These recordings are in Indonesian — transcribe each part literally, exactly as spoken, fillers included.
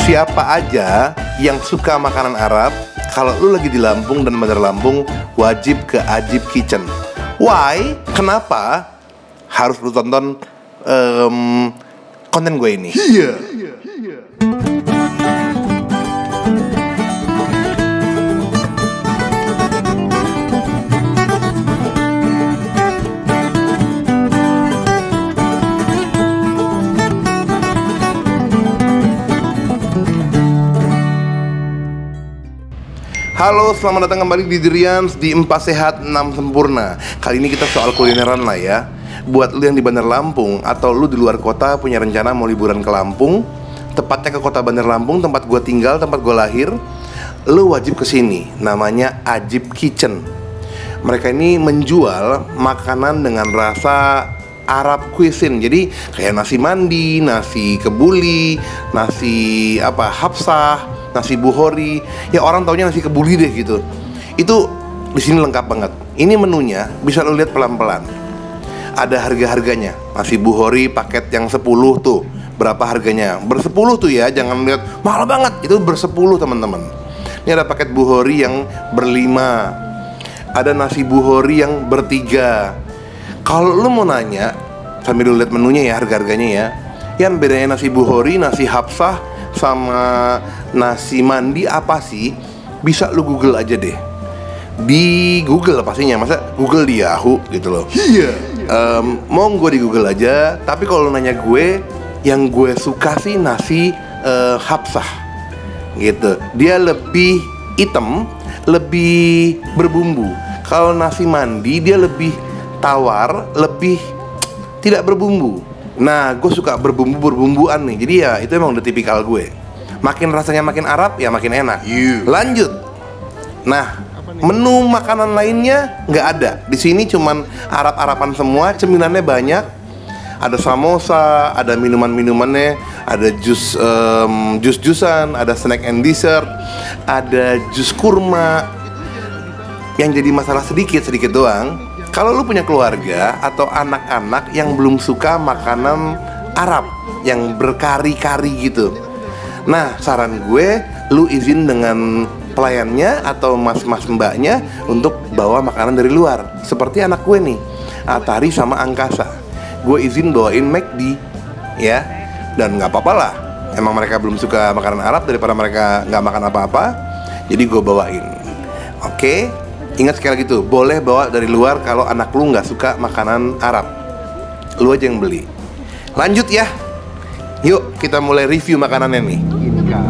siapa aja yang suka makanan Arab, kalau lu lagi di Lampung dan Bandar Lampung, wajib ke Ajib Kitchen. Why? Kenapa harus lu tonton um, konten gue ini? Iya. Halo, selamat datang kembali di Dirians di Empat Sehat enam Sempurna. Kali ini kita soal kulineran lah ya. Buat lu yang di Bandar Lampung atau lu di luar kota punya rencana mau liburan ke Lampung, tepatnya ke kota Bandar Lampung, tempat gua tinggal, tempat gua lahir, lu wajib kesini. Namanya Ajib Kitchen. Mereka ini menjual makanan dengan rasa Arab cuisine. Jadi kayak nasi mandi, nasi kebuli, nasi apa hafsah, nasi buhori, ya orang taunya nasi kebuli deh gitu. Itu di sini lengkap banget. Ini menunya bisa lo lihat pelan-pelan. Ada harga-harganya. Nasi buhori paket yang sepuluh tuh, berapa harganya? Bersepuluh tuh ya, jangan lihat mahal banget. Itu bersepuluh teman-teman. Ini ada paket buhori yang berlima. Ada nasi buhori yang bertiga. Kalau lo mau nanya, sambil lo lihat menunya ya, harga-harganya ya. Yang bedanya nasi buhori, nasi hafsah sama nasi mandi apa sih? Bisa lu Google aja deh. Di Google pastinya, masa Google di Yahoo gitu loh. Iya. Um, monggo di Google aja. Tapi kalau nanya gue, yang gue suka sih nasi uh, hafsah gitu. Dia lebih hitam, lebih berbumbu. Kalau nasi mandi dia lebih tawar, lebih tidak berbumbu. Nah, gue suka berbumbu-berbumbuan nih. Jadi ya, itu emang udah tipikal gue. Makin rasanya makin Arab, ya makin enak. You. Lanjut. Nah, menu makanan lainnya nggak ada. Di sini cuman Arab-Araban semua, cemilannya banyak. Ada samosa, ada minuman-minumannya, ada jus um, jus-jusan, ada snack and dessert, ada jus kurma. Yang jadi masalah sedikit-sedikit doang, kalau lu punya keluarga atau anak-anak yang belum suka makanan Arab yang berkari-kari gitu, nah saran gue, lu izin dengan pelayannya atau mas-mas mbaknya untuk bawa makanan dari luar. Seperti anak gue nih, Atari sama Angkasa, gue izin bawain McD ya. Dan gak apa-apa lah, emang mereka belum suka makanan Arab daripada mereka gak makan apa-apa, jadi gue bawain. Oke, ingat sekali lagi tuh, boleh bawa dari luar kalau anak lu gak suka makanan Arab. Lu aja yang beli. Lanjut ya. Yuk kita mulai review makanannya nih. Inka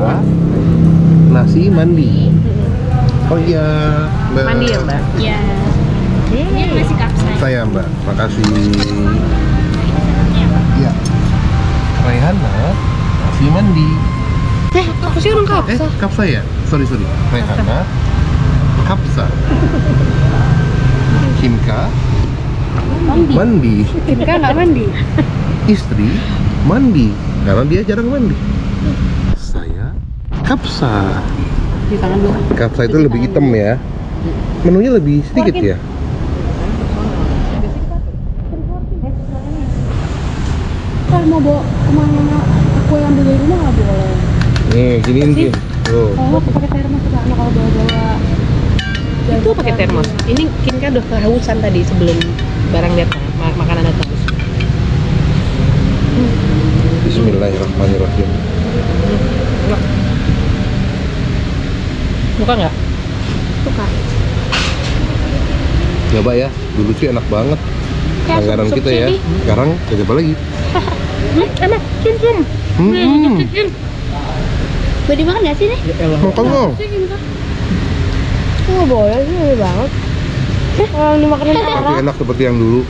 nasi mandi. Oh iya Mbak. Mandi ya Mbak? Iya. Ini nasi kapsai. Saya Mbak, makasih. Iya. Raihana nasi mandi. Eh, aku sih orang kapsa. Eh, kapsa ya? Sorry sorry. Raihana kapsa. Kimka mandi. Mandi. Kimka nggak mandi. Istri mandi karena dia jarang mandi. Saya kapsa. Di tangan dulu. Kapsa itu lebih hitam ya. Menunya lebih sedikit ya. Kalau mau bawa kemana-mana aku yang ambil dari rumah nggak boleh. Nih, giniin Kim. Tuh. Oh, aku pakai termos karena kalau bawa-bawa itu pakai termos. Ini Kinka udah kehausan tadi sebelum barang datang, mak makanan datang. Bismillahirrahmanirrahim. Suka nggak? suka. Coba ya, dulu sih enak banget anggaran kita ya. Sekarang kita coba lagi. Hmm, enak, cium-cium. Hmm. Boleh dimakan nggak sih nih? Makan dong. Oh boleh sih, boleh banget. Kalau ini makanan Tapi Arab. enak seperti yang dulu.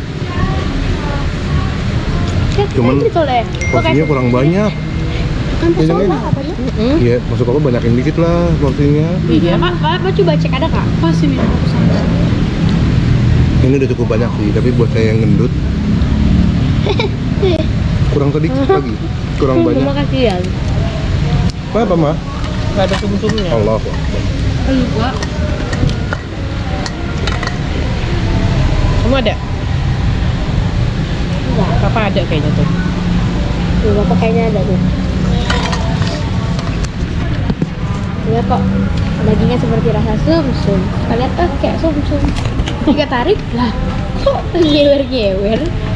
Cuman porsinya kurang banyak. Kan Ini pesona kan- katanya. Iya, masuk apa banyakin dikit lah porsinya. Iya, Kak. Kak, coba cek ada Kak? Pas ini aku sama. Ini udah cukup banyak sih, tapi buat saya yang gendut kurang sedikit lagi, kurang banyak. Terima kasih ya. Apa mah? Nggak ada sum-sumnya. Allah Akbar. Lu gua. Kamu ada? Enggak. Papa ada kayaknya tuh. Iya, Bapak kayaknya ada tuh. lihat kok dagingnya seperti rasa sumsum. Kita lihat oh kayak sumsum. Jika tarik lah, kok ngewer-ngewer.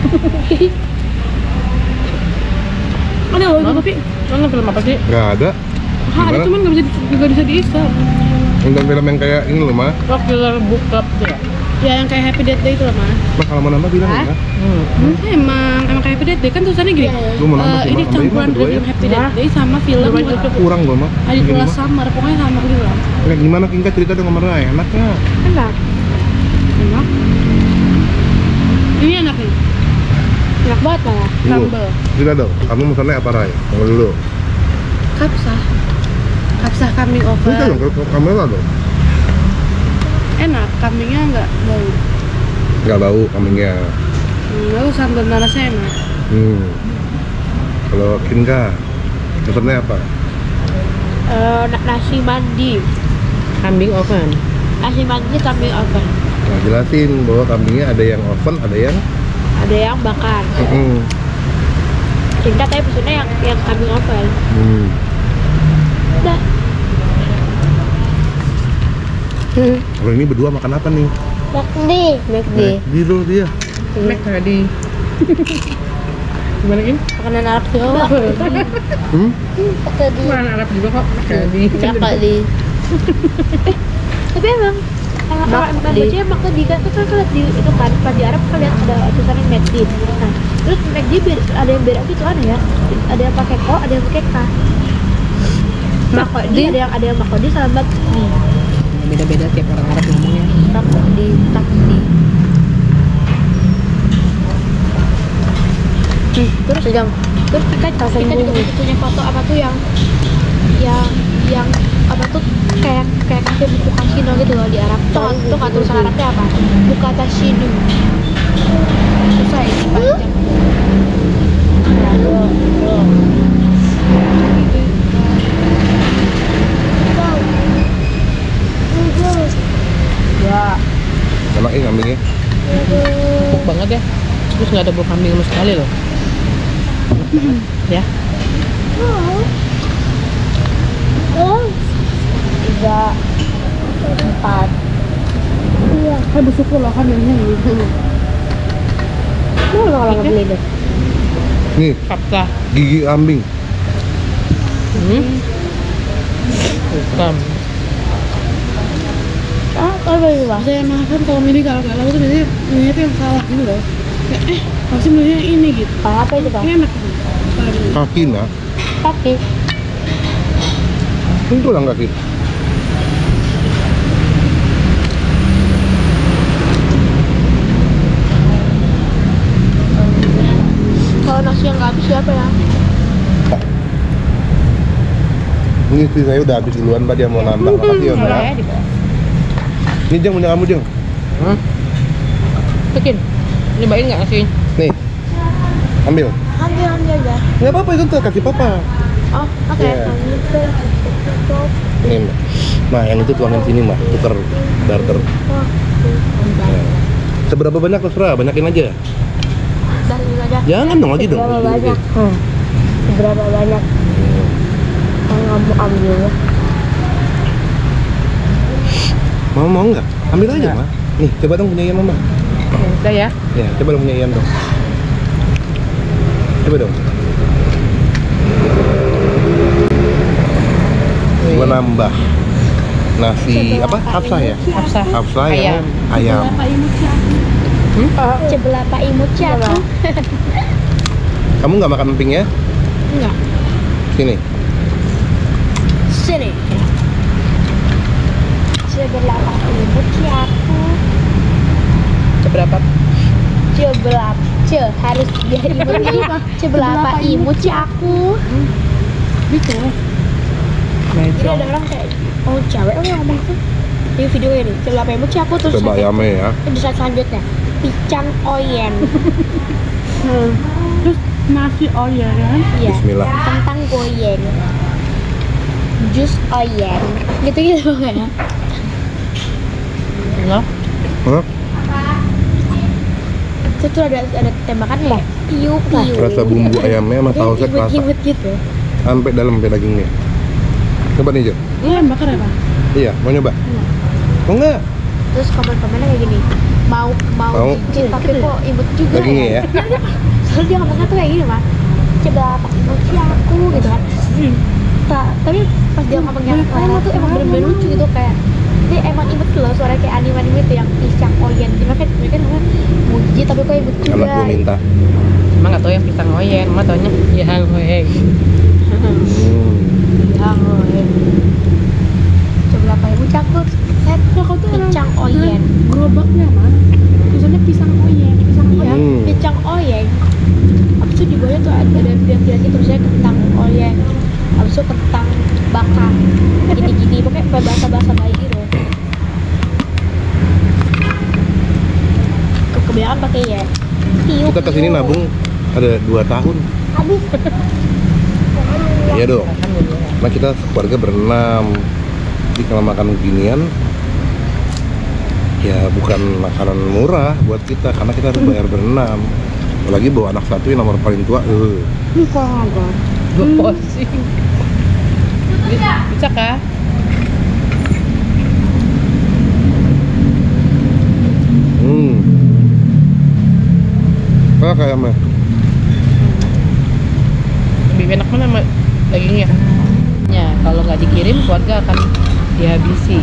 Ada loh itu tapi nonton film apa sih? Nggak ada. Hah, ada cuman nggak bisa nggak bisa diisap. Nonton film yang kayak ini loh, mah. Oh, Killer Book Club tuh ya? Ya yang kayak Happy Death Day itu loh mah. Mah kalau mau nambah bilang Hah? ya. Hmm. Hmm, emang emang kayak Happy Death Day kan tulisannya gini. Iya, Lu mau nambah eh, sih, ini Mah. Nambahin campuran mah berdua review ya. Happy Death Day sama film Coba aja tuh. Kurang gua mah. Adi Gini, Tulas mah. Summer, pokoknya sama gitu lah. Kayak gimana Kinka cerita dong sama Rai? Enaknya. Enak. Enak. Ini enak nih. Enak banget lah ya. Dulu. Sambal. Cerita dong. Kamu pesannya apa Rai? Kamu dulu. Kapsah. Kapsah kambing Cerita oven. dong. Kalau kamera dong. Enak, kambingnya nggak bau. Nggak bau kambingnya. Hmm, lalu sambal nanasnya enak. Hmm. Kalau Kinka pesannya apa? Eh, nasi mandi. Kambing oven. Nasi mandi kambing oven. Nah, jelasin bahwa kambingnya ada yang oven, ada yang Ada yang bakar. Mm-mm. Singkat tapi pesennya yang yang kambing oven. Hmm. Udah. Kalau ini berdua makan apa nih? McD. McD. Di lo dia. Mac tadi. Gimana Kin? Makanan Arab juga. Hmm? Tadi. Bukan Arab juga kok. Tadi. McD. Tapi emang emang orang emang baca emang tadi kan kita kan lihat di itu kan pas di Arab kan lihat ada tulisannya McD. Nah, terus McD beda, ada yang beda gitu aneh ya. Ada yang pakai ko, ada yang pakai k. Makodi ada yang ada yang makodi sama McD. Beda-beda tiap orang Arab ngomongnya. Makodi, takdi. Hmm, terus yang terus kita kita juga punya foto apa tuh yang yang yang apa tuh kayak kayak kafe buku kasino gitu loh di Arab tuh tuh kan tulisan Arabnya apa buka tashinu susah ini panjang lalu ya Enaknya kambingnya. Empuk banget ya. Terus nggak ada bau kambing sama sekali loh. Ya. tiga empat Iya. Kan bersyukur lah kan ini. mau kalau nggak beli deh Nih, Kapsa. gigi kambing. Hmm. Bukan. ah apa ini bang Saya makan kalau milih kalau galau tuh biasanya milihnya tuh yang salah gitu loh. Kayak eh pasti milihnya ini gitu. apa itu bang Ini enak tuh. Kalau ini. Kaki nak. kaki Ini tulang kaki. kalau nasi yang nggak habis siapa ya Ini istri saya udah habis duluan, Mbak. Dia mau nambah. Makasih ya, Mbak. Boleh ya, di bawah. Ini Jeng, punya kamu Jeng. Hmm? Bikin. Nyobain nggak nasi? Nih, ambil. ambil ambil aja Nggak apa-apa, itu tuh kasih papa. oh oke Iya. Ini, Mbak. Nah, yang itu tuangin sini, Mbak. Tuker barter. Nah. Seberapa banyak terserah, banyakin aja. dan ini aja Jangan dong lagi dong. berapa banyak hmm. berapa banyak yang kamu ambil Mau mau nggak? Ambil aja, Nggak. Mbak. Nih, coba dong punya Ian, Mama. Udah ya. Ya, coba dong punya Ian dong. Coba dong. Gua nambah nasi apa? Hafsah ya? Kapsa. Hafsah yang Ayam. ayam. sebelah Pak Imut siapa Kamu nggak makan emping ya? enggak Sini. sini sebelah Pak Imut siapa Seberapa? sebelah ce harus biar imutnya sebelah Pak Imut si aku Gitu. jadi Meja. ada orang kayak oh cewek oh yang ngomong tuh di video ini sebelah Pak Imut si aku terus Coba ada- ayamnya ya. di saat selanjutnya picang oyen Terus nasi oyen kan? iya Bismillah. kentang goyeng jus oyen gitu gitu ya Enggak. Hah? itu tuh ada ada tembakan ya piu piu Rasa bumbu ayamnya sama sausnya kerasa imut gitu sampai dalam sampai dagingnya. Coba nih Jo. Iya, bakar ya, Pak? Iya, mau nyoba? Oh enggak? Terus komen-komennya kayak gini, mau mau, Mau. cicip tapi kok imut juga Dagingnya ya? Soalnya dia ngomongnya tuh kayak gini mah, coba pakai emosi aku gitu kan. Ta- tapi pas dia ngomong yang lainnya tuh emang bener-bener lucu gitu, kayak dia emang imut tuh loh, suaranya kayak anime-anime tuh yang pisang oyen. Dia kan mereka namanya muji tapi kok imut juga. Anak gue minta. Emang nggak tahu yang pisang oyen, mah taunya yang oyen. Hmm. Yang oyen. Coba pakai bucakur. Set, pisang oyen. Gerobaknya mah tulisannya pisang oyen, pisang Iya, oyen. Hmm. pisang oyen. Abis itu di bawahnya tuh ada bilang-bilang gitu, misalnya kentang oyen. Abis itu kentang bakar. Gini-gini, pokoknya kayak bahasa-bahasa bayi gitu. Ke- Kebanyakan pakai ya. Piu, Kita kesini piu. nabung ada dua tahun. Habis. Iya dong. Alhamdulillah. Nah kita keluarga berenam. Jadi kalau makan beginian, ya bukan makanan murah buat kita karena kita harus bayar berenam. Apalagi bawa anak satu yang nomor paling tua. Uh. Gue posing. Bisa kah? Hmm. Apa kayaknya? Lebih enak mana sama dagingnya? Ya, kalau nggak dikirim keluarga akan dihabisi.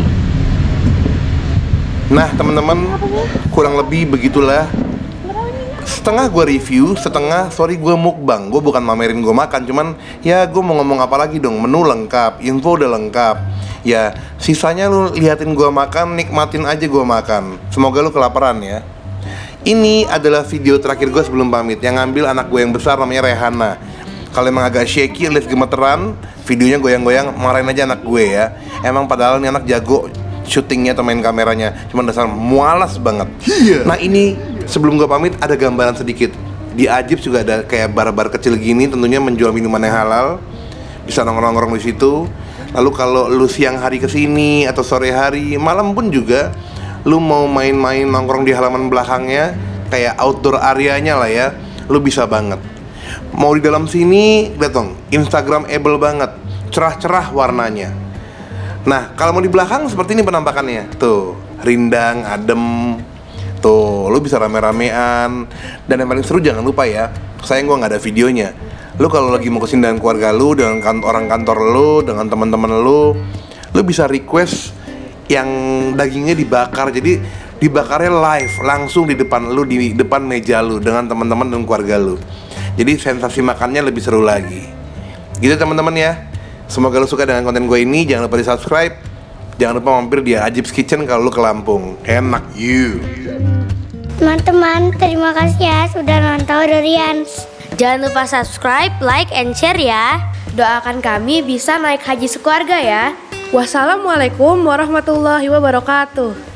Nah teman-teman, kurang lebih begitulah. Setengah gue review, setengah sorry gue mukbang. Gue bukan mamerin gue makan, cuman ya gue mau ngomong apa lagi dong. Menu lengkap, info udah lengkap. Ya sisanya lu liatin gue makan, nikmatin aja gue makan. Semoga lu kelaparan ya. Ini adalah video terakhir gue sebelum pamit. Yang ngambil anak gue yang besar namanya Rehana. Kalau emang agak shaky, alias gemeteran, videonya goyang-goyang, marahin aja anak gue ya. Emang padahal ini anak jago syutingnya atau main kameranya, cuman dasar mualas banget. Nah ini sebelum gue pamit ada gambaran sedikit. Di Ajib juga ada kayak bar-bar kecil gini, tentunya menjual minuman yang halal. Bisa nongkrong-nongkrong di situ. Lalu kalau lu siang hari kesini atau sore hari, malam pun juga, lu mau main-main nongkrong di halaman belakangnya, kayak outdoor areanya lah ya, lu bisa banget. Mau di dalam sini, lihat dong, Instagramable banget, cerah-cerah warnanya. Nah, kalau mau di belakang seperti ini penampakannya. Tuh, rindang, adem. Tuh, lu bisa rame-ramean. Dan yang paling seru jangan lupa ya, sayang gua nggak ada videonya. Lu kalau lagi mau kesini dengan keluarga lu, dengan kan- orang kantor lu, dengan teman-teman lu, lu bisa request yang dagingnya dibakar. Jadi dibakarnya live, langsung di depan lu, di depan meja lu, dengan teman-teman dan keluarga lu. Jadi sensasi makannya lebih seru lagi. Gitu teman-teman ya. Semoga lo suka dengan konten gue ini. Jangan lupa di subscribe. Jangan lupa mampir di Ajib's Kitchen kalau lo ke Lampung. Enak you. Teman-teman, terima kasih ya sudah nonton Durian. Jangan lupa subscribe, like, and share ya. Doakan kami bisa naik haji sekeluarga ya. Wassalamualaikum warahmatullahi wabarakatuh.